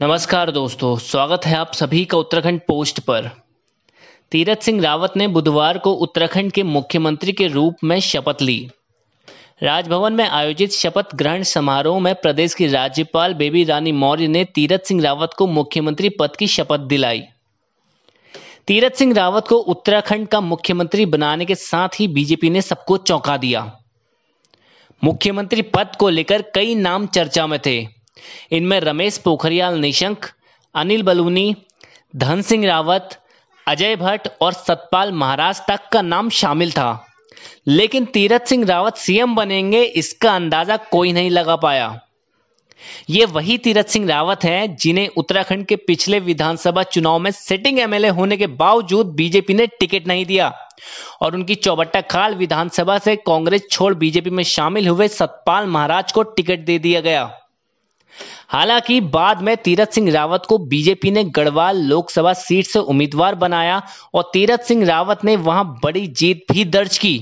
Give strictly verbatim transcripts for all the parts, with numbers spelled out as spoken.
नमस्कार दोस्तों, स्वागत है आप सभी का उत्तराखंड पोस्ट पर। तीरथ सिंह रावत ने बुधवार को उत्तराखंड के मुख्यमंत्री के रूप में शपथ ली। राजभवन में आयोजित शपथ ग्रहण समारोह में प्रदेश की राज्यपाल बेबी रानी मौर्य ने तीरथ सिंह रावत को मुख्यमंत्री पद की शपथ दिलाई। तीरथ सिंह रावत को उत्तराखंड का मुख्यमंत्री बनाने के साथ ही बीजेपी ने सबको चौंका दिया। मुख्यमंत्री पद को लेकर कई नाम चर्चा में थे। इनमें रमेश पोखरियाल निशंक, अनिल बलूनी, धन सिंह रावत, अजय भट्ट और सतपाल महाराज तक का नाम शामिल था। लेकिन तीरथ सिंह रावत सीएम बनेंगे, इसका अंदाजा कोई नहीं लगा पाया। ये वही तीरथ सिंह रावत हैं जिन्हें उत्तराखंड के पिछले विधानसभा चुनाव में सिटिंग एमएलए होने के बावजूद बीजेपी ने टिकट नहीं दिया और उनकी चौबट्टा खाल विधानसभा से कांग्रेस छोड़ बीजेपी में शामिल हुए सतपाल महाराज को टिकट दे दिया गया। हालांकि बाद में तीरथ सिंह रावत को बीजेपी ने गढ़वाल लोकसभा सीट से उम्मीदवार बनाया और तीरथ सिंह रावत ने वहां बड़ी जीत भी दर्ज की।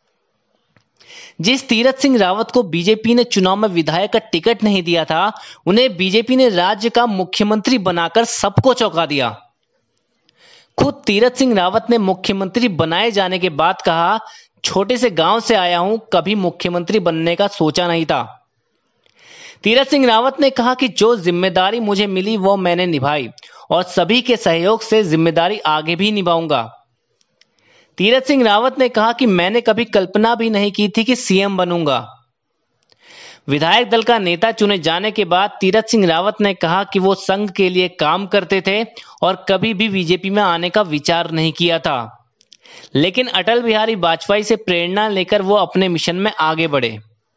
जिस तीरथ सिंह रावत को बीजेपी ने चुनाव में विधायक का टिकट नहीं दिया था, उन्हें बीजेपी ने राज्य का मुख्यमंत्री बनाकर सबको चौंका दिया। खुद तीरथ सिंह रावत ने मुख्यमंत्री बनाए जाने के बाद कहा, छोटे से गांव से आया हूं, कभी मुख्यमंत्री बनने का सोचा नहीं था। तीरथ सिंह रावत ने कहा कि जो जिम्मेदारी मुझे मिली वो मैंने निभाई और सभी के सहयोग से जिम्मेदारी आगे भी निभाऊंगा। तीरथ सिंह रावत ने कहा कि मैंने कभी कल्पना भी नहीं की थी कि सीएम बनूंगा। विधायक दल का नेता चुने जाने के बाद तीरथ सिंह रावत ने कहा कि वो संघ के लिए काम करते थे और कभी भी बीजेपी में आने का विचार नहीं किया था। लेकिन अटल बिहारी वाजपेयी से प्रेरणा लेकर वो अपने मिशन में आगे बढ़े।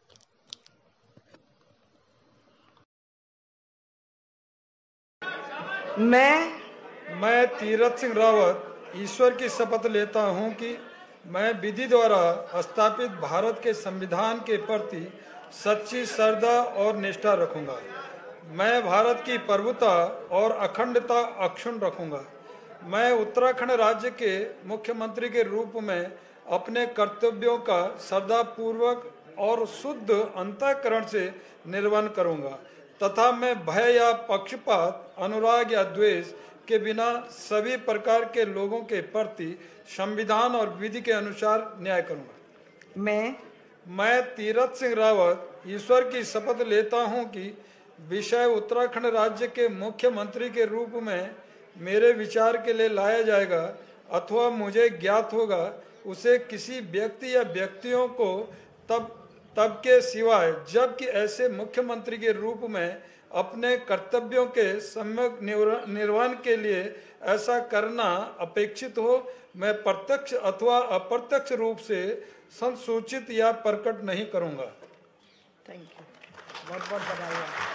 मैं मैं तीरथ सिंह रावत ईश्वर की शपथ लेता हूं कि मैं विधि द्वारा स्थापित भारत के संविधान के प्रति सच्ची श्रद्धा और निष्ठा रखूंगा। मैं भारत की प्रभुता और अखंडता अक्षुण्ण रखूंगा। मैं उत्तराखंड राज्य के मुख्यमंत्री के रूप में अपने कर्तव्यों का श्रद्धापूर्वक और शुद्ध अंतःकरण से निर्वहन करूंगा तथा मैं भय या पक्षपात, अनुराग या द्वेष के बिना सभी प्रकार के लोगों के प्रति संविधान और विधि के अनुसार न्याय करूंगा। मैं मैं तीरथ सिंह रावत ईश्वर की शपथ लेता हूं कि विषय उत्तराखंड राज्य के मुख्यमंत्री के रूप में मेरे विचार के लिए लाया जाएगा अथवा मुझे ज्ञात होगा, उसे किसी व्यक्ति या व्यक्तियों को तब तब के सिवाय जबकि ऐसे मुख्यमंत्री के रूप में अपने कर्तव्यों के सम्यक निर्वहन के लिए ऐसा करना अपेक्षित हो, मैं प्रत्यक्ष अथवा अप्रत्यक्ष रूप से संसूचित या प्रकट नहीं करूंगा। थैंक यू, बहुत बहुत बधाई।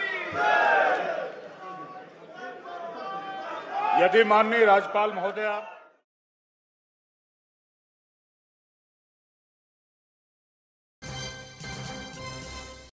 यदि माननीय राज्यपाल महोदया